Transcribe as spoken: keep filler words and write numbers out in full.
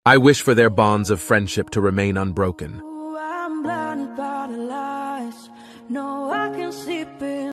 I wish for their bonds of friendship to remain unbroken. I'm blinded by the lights. No, I can sleep.